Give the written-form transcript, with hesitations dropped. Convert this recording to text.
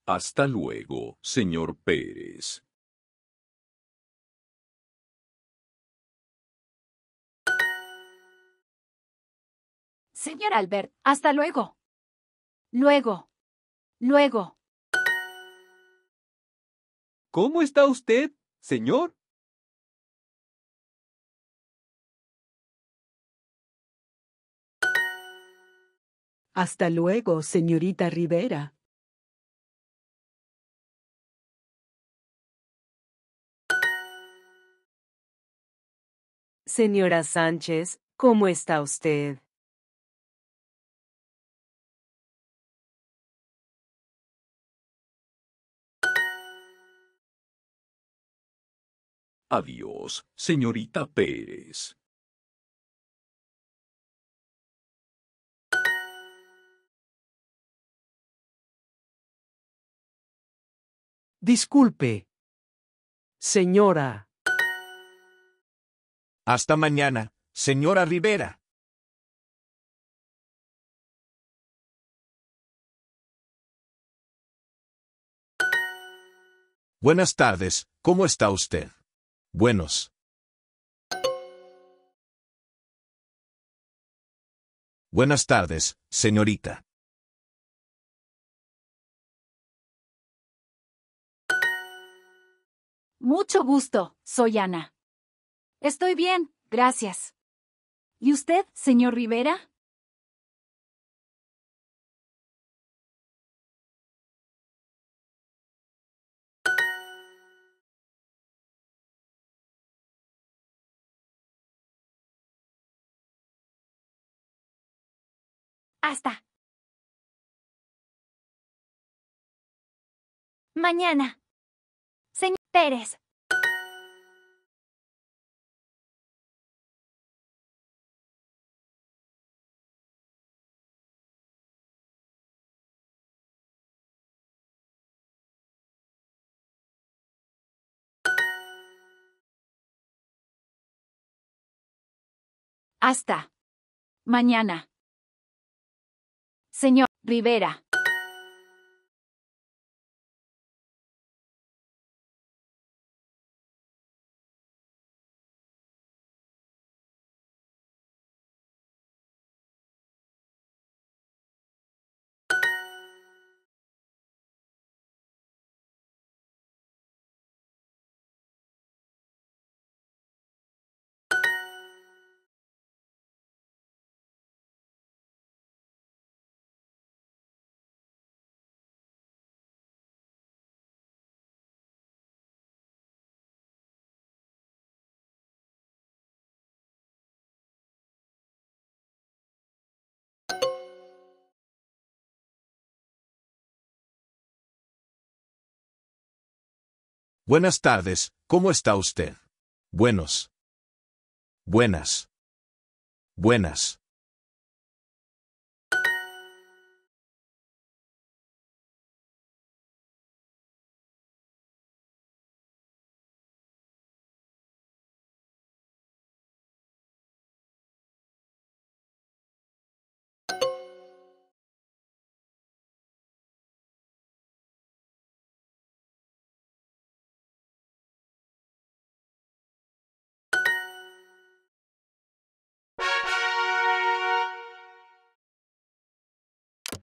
Hasta luego, señor Pérez. Señor Albert, hasta luego. Luego. Luego. ¿Cómo está usted, señor? Hasta luego, señorita Rivera. Señora Sánchez, ¿cómo está usted? Adiós, señorita Pérez. Disculpe. Señora. Hasta mañana, señora Rivera. Buenas tardes, ¿cómo está usted? Buenos. Buenas tardes, señorita. Mucho gusto, soy Ana. Estoy bien, gracias. ¿Y usted, señor Rivera? Hasta. Mañana. Señor Pérez. Hasta. Mañana. Señor Rivera. Buenas tardes, ¿cómo está usted? Buenos. Buenas. Buenas.